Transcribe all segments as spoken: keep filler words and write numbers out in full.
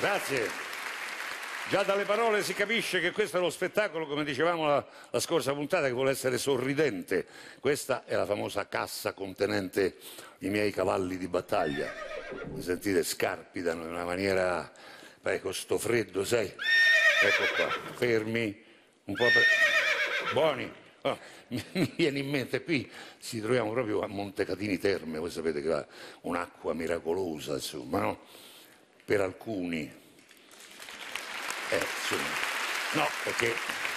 Grazie. Già dalle parole si capisce che questo è lo spettacolo, come dicevamo la, la scorsa puntata, che vuole essere sorridente. Questa è la famosa cassa contenente i miei cavalli di battaglia. Mi sentite, scarpitano in una maniera... Beh, con sto freddo, sai? Ecco qua, fermi, un po' per... buoni. Oh, mi viene in mente, qui ci troviamo proprio a Montecatini Terme, voi sapete che ha un'acqua miracolosa, insomma, no? Per alcuni... Eh, insomma, no, perché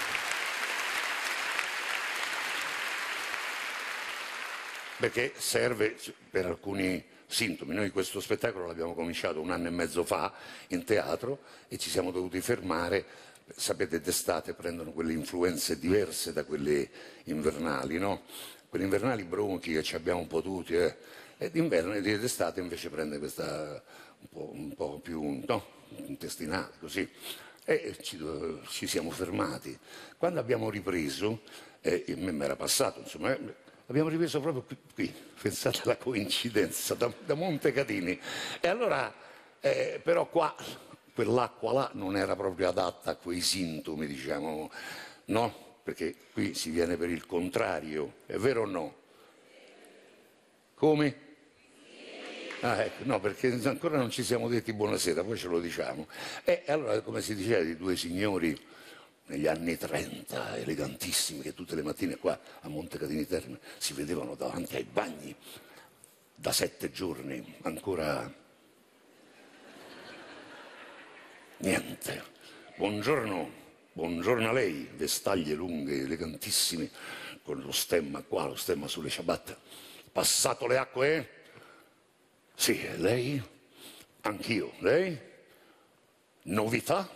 perché serve per alcuni sintomi. Noi questo spettacolo l'abbiamo cominciato un anno e mezzo fa in teatro e ci siamo dovuti fermare. Sapete, d'estate prendono quelle influenze diverse da quelle invernali, no? Quelle invernali bronchi che ci abbiamo un po' tutti, eh? E d'inverno e d'estate invece prende questa un po', un po' più, no? Intestinale, così. E ci, ci siamo fermati. Quando abbiamo ripreso, eh, a me mi era passato, insomma, eh, abbiamo ripreso proprio qui, qui. Pensate alla coincidenza, da, da Montecatini. E allora, eh, però qua, quell'acqua là non era proprio adatta a quei sintomi, diciamo, no? Perché qui si viene per il contrario, è vero o no? Come? Ah, ecco, no, perché ancora non ci siamo detti buonasera, poi ce lo diciamo. E allora, come si diceva, di due signori negli anni trenta, elegantissimi, che tutte le mattine qua a Montecatini Terme si vedevano davanti ai bagni da sette giorni, ancora niente. Buongiorno, buongiorno a lei, vestaglie lunghe, elegantissime, con lo stemma qua, lo stemma sulle ciabatte. Passato le acque? Sì, lei? Anch'io. Lei? Novità?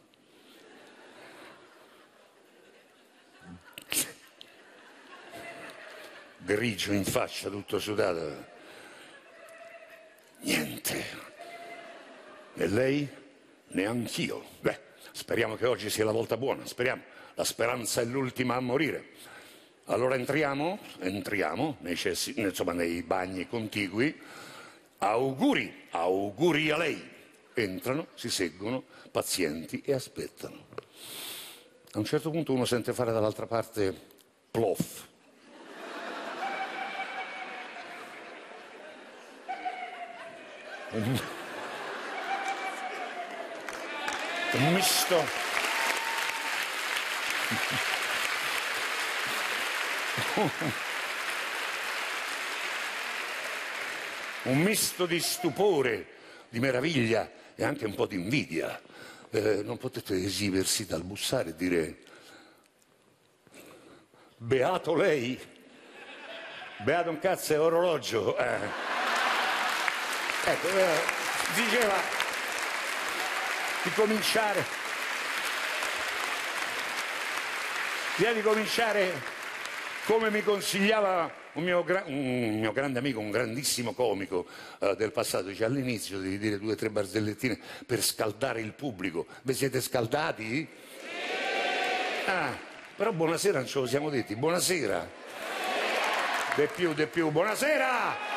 Grigio in faccia, tutto sudato. Niente. E lei? Neanch'io. Beh, speriamo che oggi sia la volta buona, speriamo. La speranza è l'ultima a morire. Allora entriamo, entriamo nei, cessi, insomma, nei bagni contigui. Auguri, auguri a lei. Entrano, si seggono, pazienti e aspettano. A un certo punto uno sente fare dall'altra parte plof. Un, un misto. Un misto di stupore, di meraviglia e anche un po' di invidia. Eh, non potete esimersi dal bussare e dire beato lei, beato un cazzo è orologio. Eh. Ecco, eh, diceva di cominciare, di cominciare come mi consigliava un mio, un mio grande amico, un grandissimo comico uh, del passato, dice all'inizio devi dire due o tre barzellettine per scaldare il pubblico. Vi siete scaldati? Sì. Ah, però buonasera non ce lo siamo detti, buonasera. De più, de più, buonasera!